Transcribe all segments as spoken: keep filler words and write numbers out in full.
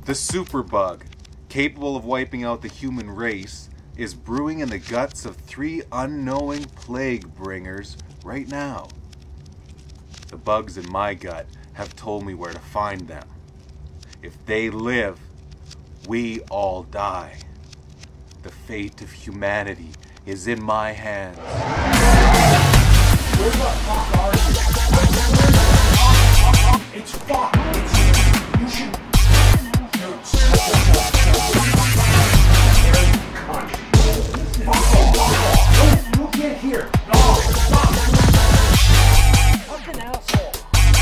The superbug, capable of wiping out the human race, is brewing in the guts of three unknowing plague bringers right now. The bugs in my gut have told me where to find them. If they live, we all die. The fate of humanity is in my hands. Where the fuck are you? It's fucked. It's, you should... Dude, you get here. No, stop. Fucking asshole.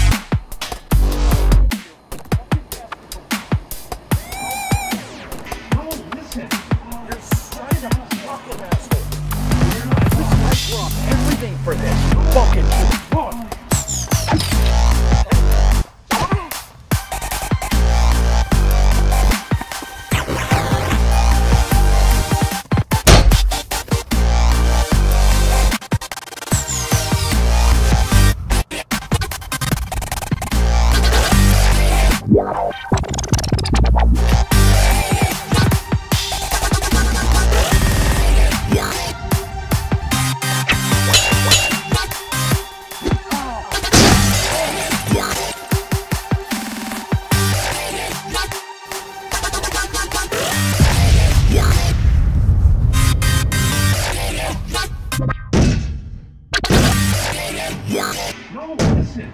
No, listen. You're such a fucking asshole. You're not... Listen, I drop everything for this. Fucking fuck. No, listen.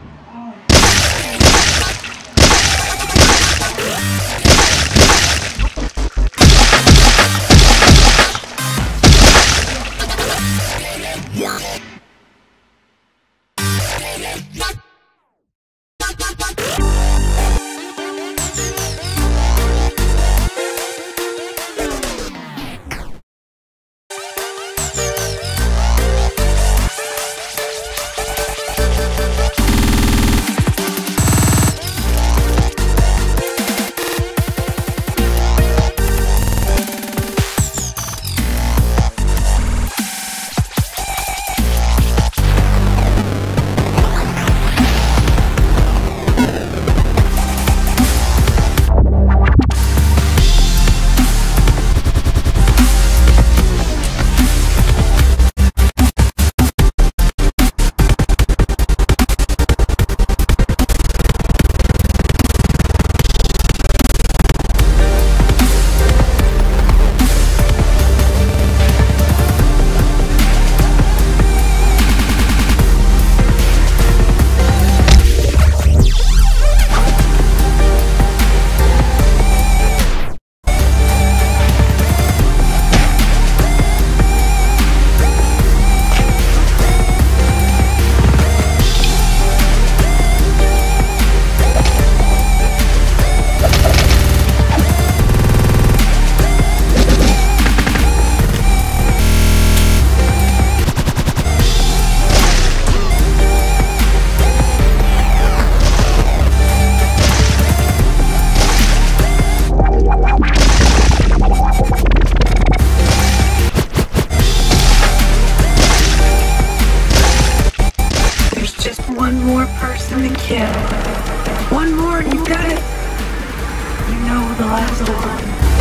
One more person to kill. One more and you got it. You know the last one.